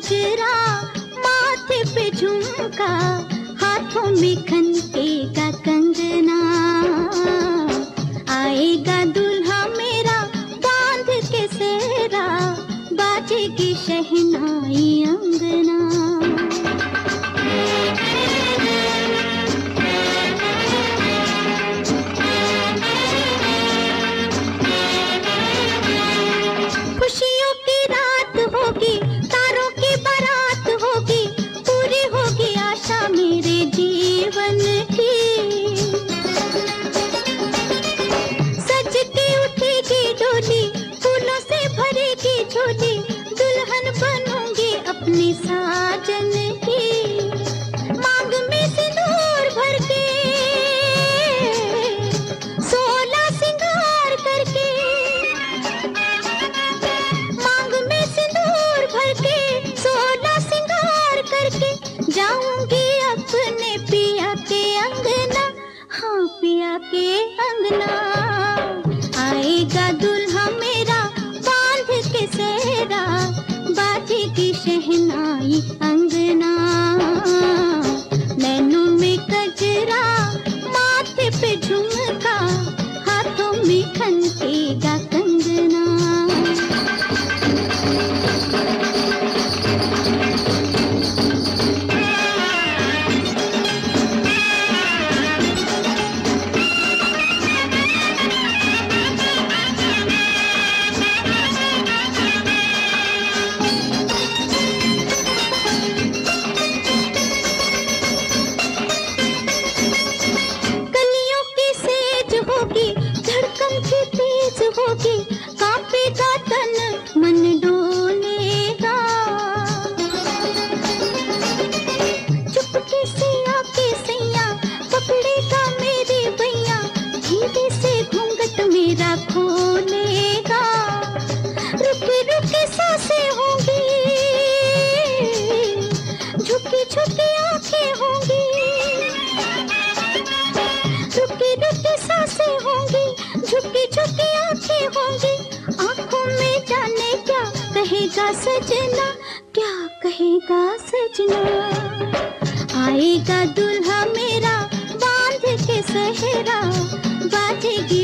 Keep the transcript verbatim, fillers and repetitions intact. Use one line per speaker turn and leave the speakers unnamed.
गजरा, माथे पे झुमका, हाथों में खनकेगा कंगना। आएगा दूल्हा मेरा बांध के सेहरा, बाजेगी शहनाई अंगना। खुशियों की रात होगी, तारों की बारात होगी, पूरी होगी आशा मेरे जीवन की। सज के उठेगी डोली, फूलों से भरेगी झोली, दुल्हन बनूंगी अपने साजन की। मांग में सिंदूर भर के, सोलह सिंगार करके, मांग में सिंदूर भर के, सोलह सिंगार करके, जाऊंगी अपने पिया के अंगना। हाँ, पिया के अंगना। आएगा दूल्हा मेरा बांध के सेहरा, बाजेगी शहनाई अंगना। नैनों में गजरा, माथे पे झुमका, हाथों में खनकेगा कंगना। कलियों की सेज होगी, धड़कन की तेज होगी, कांपेगा तन मन डोलेगा। चुपके से आके सैया पकड़ेगा मेरी बैया, धीरे से घूंघट मेरा खोलेगा। रुकी रुकी सांसें होंगी, झुकी झुकी आंखें होंगी, रुकी रुकी सांसें होंगी, झुकी झुकी आंखें होंगी। आंखों में जाने क्या कहेगा सजना, क्या कहेगा सजना। आएगा दूल्हा मेरा बांध के सेहरा, बाजेगी